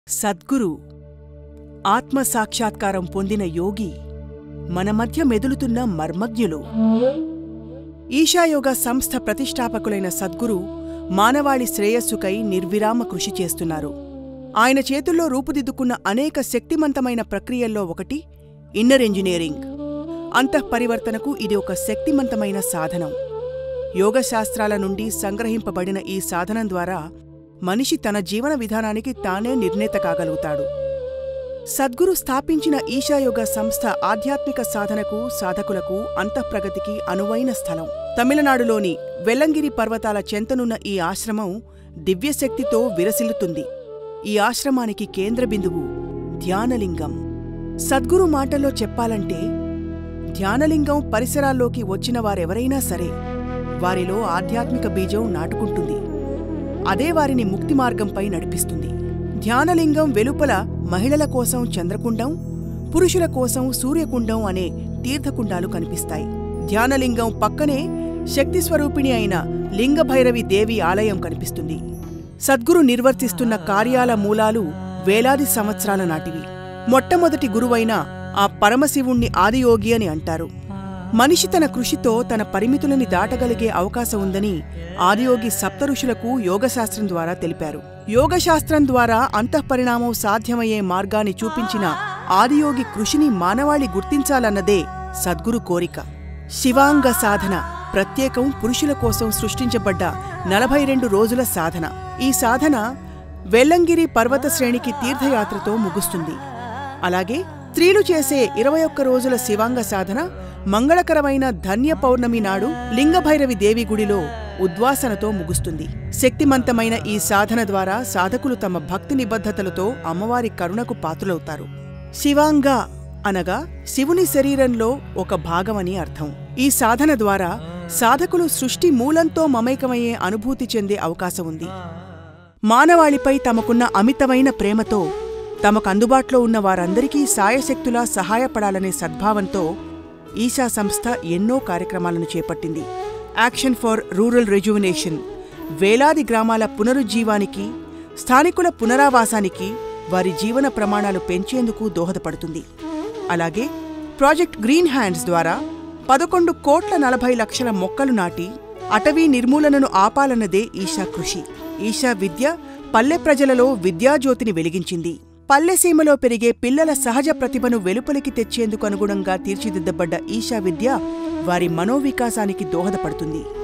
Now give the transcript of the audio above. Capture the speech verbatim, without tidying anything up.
సద్గురు ఆత్మసాక్షాత్కారం పొందిన యోగి మన మధ్య మెదులుతున్న మర్మజ్ఞులు. ఈశాయోగ సంస్థ ప్రతిష్టాపకులైన సద్గురు మానవాళి శ్రేయస్సుకై నిర్విరామ కృషి చేస్తున్నారు. ఆయన చేతుల్లో రూపుదిద్దుకున్న అనేక శక్తిమంతమైన ప్రక్రియల్లో ఒకటి ఇన్నర్ ఇంజనీరింగ్. అంతఃపరివర్తనకు ఇది ఒక శక్తిమంతమైన సాధనం. యోగశాస్త్రాల నుండి సంగ్రహింపబడిన ఈ సాధనం ద్వారా మనిషి తన జీవన విధానానికి తానే నిర్ణేత కాగలుగుతాడు. సద్గురు స్థాపించిన ఈశాయోగ సంస్థ ఆధ్యాత్మిక సాధనకు, సాధకులకు, అంతఃప్రగతికి అనువైన స్థలం. తమిళనాడులోని వెల్లంగిరి పర్వతాల చెంతనున్న ఈ ఆశ్రమం దివ్యశక్తితో విరసిల్లుతుంది. ఈ ఆశ్రమానికి కేంద్ర బిందువు ధ్యానలింగం. సద్గురు మాటల్లో చెప్పాలంటే, ధ్యానలింగం పరిసరాల్లోకి వచ్చిన వారెవరైనా సరే వారిలో ఆధ్యాత్మిక బీజం నాటుకుంటుంది. అదే వారిని ముక్తి మార్గంపై నడిపిస్తుంది. ధ్యానలింగం వెలుపల మహిళల కోసం చంద్రకుండం, పురుషుల కోసం సూర్యకుండం అనే తీర్థకుండాలు కనిపిస్తాయి. ధ్యానలింగం పక్కనే శక్తిస్వరూపిణి అయిన లింగభైరవి దేవి ఆలయం కనిపిస్తుంది. సద్గురు నిర్వర్తిస్తున్న కార్యాల మూలాలు వేలాది సంవత్సరాల నాటివి. మొట్టమొదటి గురువైన ఆ పరమశివుణ్ణి ఆదియోగి అని అంటారు. మనిషి తన కృషితో తన పరిమితులని దాటగలిగే అవకాశం ఉందని ఆదియోగి సప్తఋషులకు యోగశాస్త్రం ద్వారా తెలిపారు. యోగశాస్త్రం ద్వారా అంతఃపరిణామం సాధ్యమయ్యే మార్గాన్ని చూపించిన ఆదియోగి కృషిని మానవాళి గుర్తించాలన్నదే సద్గురు కోరిక. శివాంగ సాధన ప్రత్యేకం పురుషుల కోసం సృష్టించబడ్డ నలభై రెండు రోజుల సాధన. ఈ సాధన వెల్లంగిరి పర్వత శ్రేణికి తీర్థయాత్రతో ముగుస్తుంది. అలాగే స్త్రీలు చేసే ఇరవై ఒక్క రోజుల శివాంగ సాధన మంగళకరమైన ధన్య పౌర్ణమి నాడు లింగభైరవి దేవి గుడిలో ఉద్వాసనతో ముగుస్తుంది. శక్తిమంతమైన ఈ సాధన ద్వారా సాధకులు తమ భక్తి నిబద్ధతలతో అమ్మవారి కరుణకు పాత్రులవుతారు. శివాంగ అనగా శివుని శరీరంలో ఒక భాగమని అర్థం. ఈ సాధన ద్వారా సాధకులు సృష్టి మూలంతో మమైకమయ్యే అనుభూతి చెందే అవకాశం ఉంది. మానవాళిపై తమకున్న అమితమైన ప్రేమతో తమకు అందుబాటులో ఉన్న వారందరికీ సాయశక్తులా సహాయపడాలనే సద్భావంతో ఈశా సంస్థ ఎన్నో కార్యక్రమాలను చేపట్టింది. యాక్షన్ ఫర్ రూరల్ రెజ్యువినేషన్ వేలాది గ్రామాల పునరుజ్జీవానికి, స్థానికుల పునరావాసానికి, వారి జీవన ప్రమాణాలు పెంచేందుకు దోహదపడుతుంది. అలాగే ప్రాజెక్ట్ గ్రీన్ హ్యాండ్స్ ద్వారా పదకొండు కోట్ల నలభై లక్షల మొక్కలు నాటి అటవీ నిర్మూలనను ఆపాలన్నదే ఈశా కృషి. ఈశా విద్య పల్లె ప్రజలలో విద్యాజ్యోతిని వెలిగించింది. పల్లెసీమలో పెరిగే పిల్లల సహజ ప్రతిభను వెలుపలికి తెచ్చేందుకు అనుగుణంగా తీర్చిదిద్దబడ్డ ఈశా విద్య వారి మనోవికాసానికి దోహదపడుతుంది.